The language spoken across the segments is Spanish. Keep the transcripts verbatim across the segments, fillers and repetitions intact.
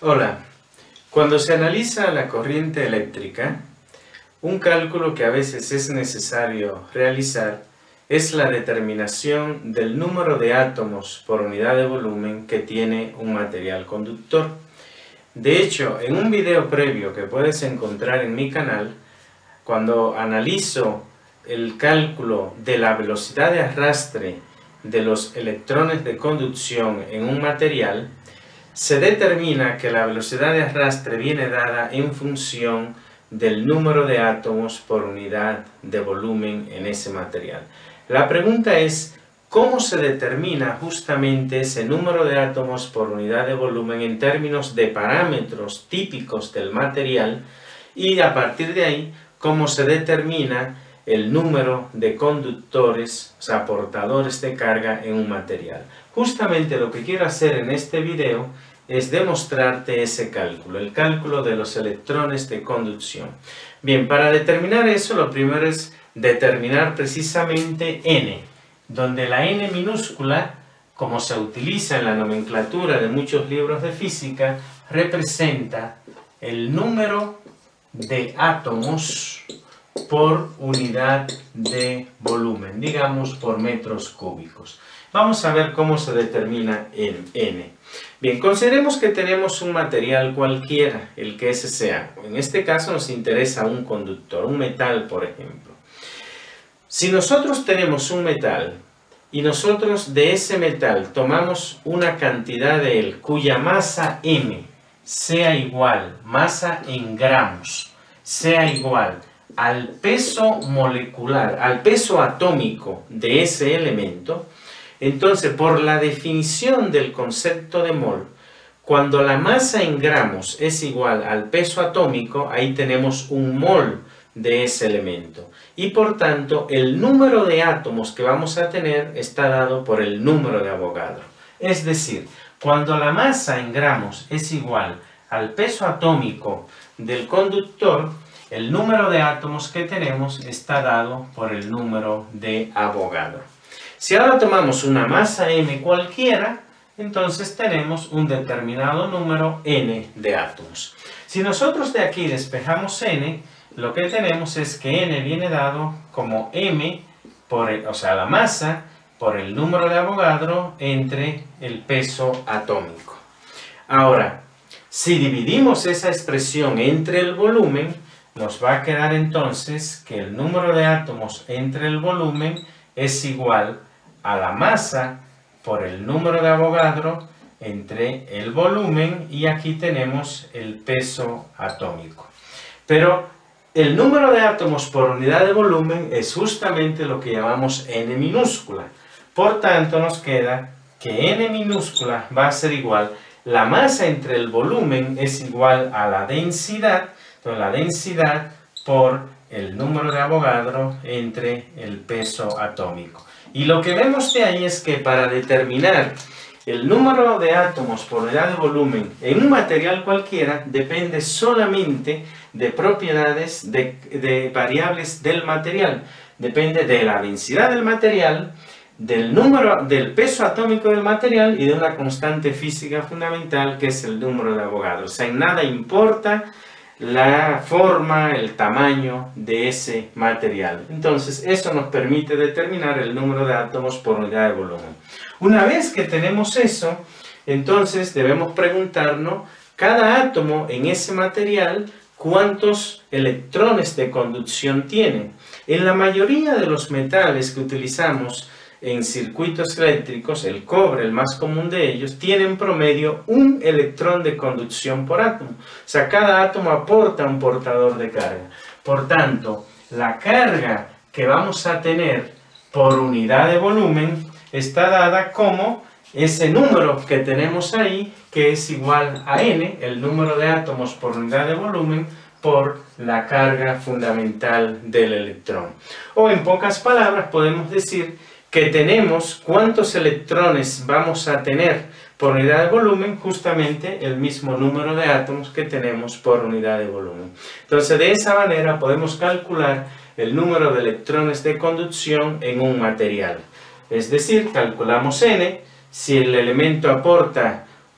Hola, cuando se analiza la corriente eléctrica, un cálculo que a veces es necesario realizar es la determinación del número de átomos por unidad de volumen que tiene un material conductor. De hecho, en un video previo que puedes encontrar en mi canal, cuando analizo el cálculo de la velocidad de arrastre de los electrones de conducción en un material, se determina que la velocidad de arrastre viene dada en función del número de átomos por unidad de volumen en ese material. La pregunta es, ¿cómo se determina justamente ese número de átomos por unidad de volumen en términos de parámetros típicos del material? Y a partir de ahí, ¿cómo se determina el número de conductores, o sea, portadores de carga en un material? Justamente lo que quiero hacer en este video es demostrarte ese cálculo, el cálculo de los electrones de conducción. Bien, para determinar eso, lo primero es determinar precisamente N, donde la N minúscula, como se utiliza en la nomenclatura de muchos libros de física, representa el número de átomos por unidad de volumen, digamos por metros cúbicos. Vamos a ver cómo se determina en N. Bien, consideremos que tenemos un material cualquiera, el que ese sea. En este caso nos interesa un conductor, un metal, por ejemplo. Si nosotros tenemos un metal y nosotros de ese metal tomamos una cantidad de él cuya masa M sea igual, masa en gramos, sea igual al peso molecular, al peso atómico de ese elemento, entonces por la definición del concepto de mol, cuando la masa en gramos es igual al peso atómico, ahí tenemos un mol de ese elemento. Y por tanto, el número de átomos que vamos a tener está dado por el número de Avogadro. Es decir, cuando la masa en gramos es igual al peso atómico del conductor, el número de átomos que tenemos está dado por el número de Avogadro. Si ahora tomamos una masa M cualquiera, entonces tenemos un determinado número N de átomos. Si nosotros de aquí despejamos N, lo que tenemos es que N viene dado como M, por el, o sea, la masa, por el número de Avogadro entre el peso atómico. Ahora, si dividimos esa expresión entre el volumen, nos va a quedar entonces que el número de átomos entre el volumen es igual a la masa por el número de Avogadro entre el volumen, y aquí tenemos el peso atómico. Pero el número de átomos por unidad de volumen es justamente lo que llamamos N minúscula. Por tanto, nos queda que N minúscula va a ser igual, la masa entre el volumen es igual a la densidad, entonces la densidad por el número de Avogadro entre el peso atómico. Y lo que vemos de ahí es que para determinar el número de átomos por unidad de volumen en un material cualquiera depende solamente de propiedades, de, de variables del material. Depende de la densidad del material, del número, del peso atómico del material y de una constante física fundamental que es el número de Avogadro. O sea, en nada importa la forma, el tamaño de ese material. Entonces, eso nos permite determinar el número de átomos por unidad de volumen. Una vez que tenemos eso, entonces debemos preguntarnos, cada átomo en ese material, ¿cuántos electrones de conducción tiene? En la mayoría de los metales que utilizamos en circuitos eléctricos, el cobre, el más común de ellos, tiene en promedio un electrón de conducción por átomo. O sea, cada átomo aporta un portador de carga. Por tanto, la carga que vamos a tener por unidad de volumen está dada como ese número que tenemos ahí, que es igual a N, el número de átomos por unidad de volumen, por la carga fundamental del electrón. O en pocas palabras podemos decir que tenemos cuántos electrones vamos a tener por unidad de volumen, justamente el mismo número de átomos que tenemos por unidad de volumen. Entonces, de esa manera podemos calcular el número de electrones de conducción en un material. Es decir, calculamos N, si el elemento aporta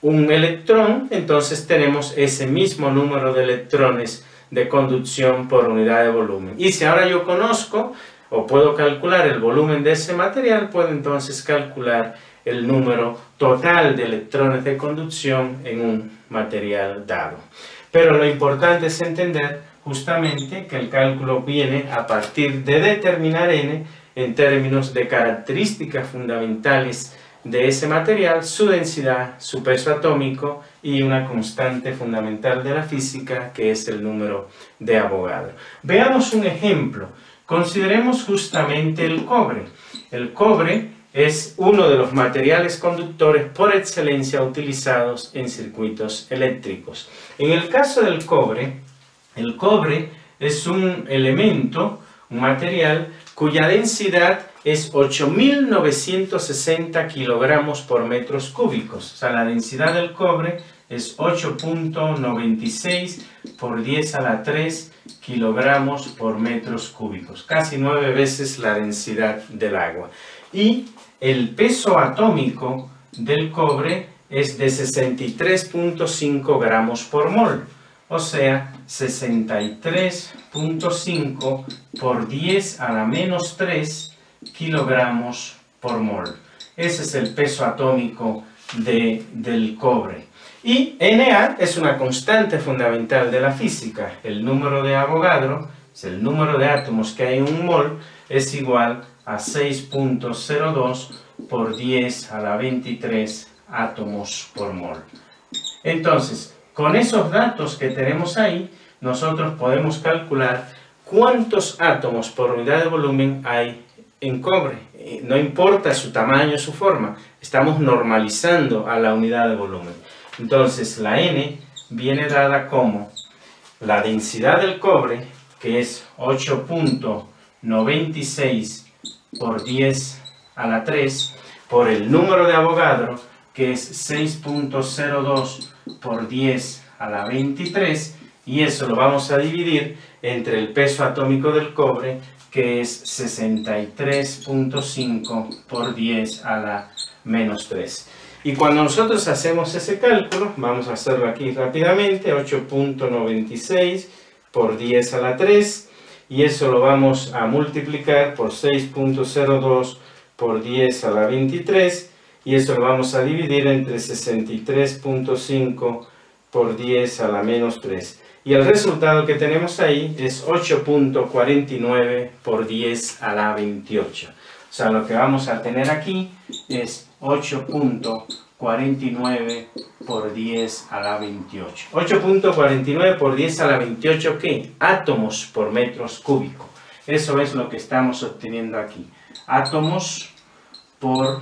un electrón, entonces tenemos ese mismo número de electrones de conducción por unidad de volumen. Y si ahora yo conozco o puedo calcular el volumen de ese material, puedo entonces calcular el número total de electrones de conducción en un material dado. Pero lo importante es entender justamente que el cálculo viene a partir de determinar n en términos de características fundamentales de ese material, su densidad, su peso atómico y una constante fundamental de la física que es el número de Avogadro. Veamos un ejemplo. Consideremos justamente el cobre. El cobre es uno de los materiales conductores por excelencia utilizados en circuitos eléctricos. En el caso del cobre, el cobre es un elemento, un material cuya densidad es ocho mil novecientos sesenta kilogramos por metros cúbicos. O sea, la densidad del cobre es ocho punto noventa y seis por diez a la tres kilogramos por metros cúbicos. Casi nueve veces la densidad del agua. Y el peso atómico del cobre es de sesenta y tres punto cinco gramos por mol. O sea, sesenta y tres punto cinco por diez a la menos tres kilogramos por mol. Ese es el peso atómico de, del cobre. Y Na es una constante fundamental de la física. El número de Avogadro, es el número de átomos que hay en un mol, es igual a seis punto cero dos por diez a la veintitrés átomos por mol. Entonces, con esos datos que tenemos ahí, nosotros podemos calcular cuántos átomos por unidad de volumen hay en cobre. No importa su tamaño o su forma, estamos normalizando a la unidad de volumen. Entonces la N viene dada como la densidad del cobre, que es ocho punto noventa y seis por diez a la tres, por el número de Avogadro, que es seis punto cero dos por diez a la veintitrés, y eso lo vamos a dividir entre el peso atómico del cobre, que es sesenta y tres punto cinco por diez a la menos tres. Y cuando nosotros hacemos ese cálculo, vamos a hacerlo aquí rápidamente, ocho punto noventa y seis por diez a la tres, y eso lo vamos a multiplicar por seis punto cero dos por diez a la veintitrés, y eso lo vamos a dividir entre sesenta y tres punto cinco por diez a la menos tres. Y el resultado que tenemos ahí es ocho punto cuarenta y nueve por diez a la veintiocho. O sea, lo que vamos a tener aquí es ocho punto cuarenta y nueve por diez a la veintiocho. ocho punto cuarenta y nueve por diez a la veintiocho, ¿qué? Átomos por metros cúbicos. Eso es lo que estamos obteniendo aquí. Átomos por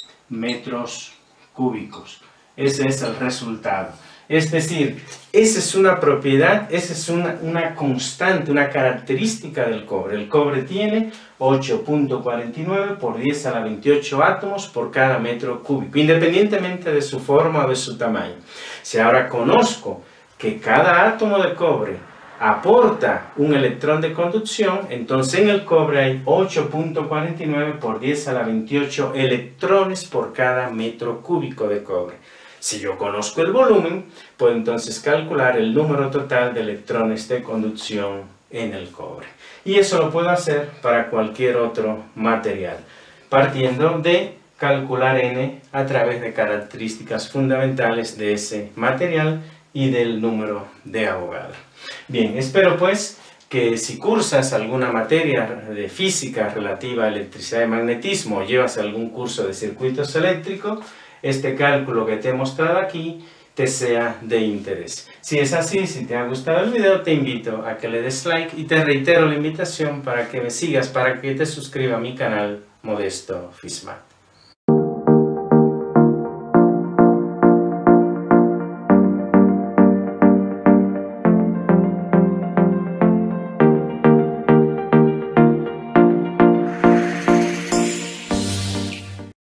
metros cúbicos. Ese es el resultado. Es decir, esa es una propiedad, esa es una, una constante, una característica del cobre. El cobre tiene ocho punto cuarenta y nueve por diez a la veintiocho átomos por cada metro cúbico, independientemente de su forma o de su tamaño. Si ahora conozco que cada átomo de cobre aporta un electrón de conducción, entonces en el cobre hay ocho punto cuarenta y nueve por diez a la veintiocho electrones por cada metro cúbico de cobre. Si yo conozco el volumen, puedo entonces calcular el número total de electrones de conducción en el cobre. Y eso lo puedo hacer para cualquier otro material, partiendo de calcular N a través de características fundamentales de ese material y del número de Avogadro. Bien, espero pues que si cursas alguna materia de física relativa a electricidad y magnetismo o llevas algún curso de circuitos eléctricos, este cálculo que te he mostrado aquí te sea de interés. Si es así, si te ha gustado el video, te invito a que le des like y te reitero la invitación para que me sigas, para que te suscribas a mi canal Modesto Fisma.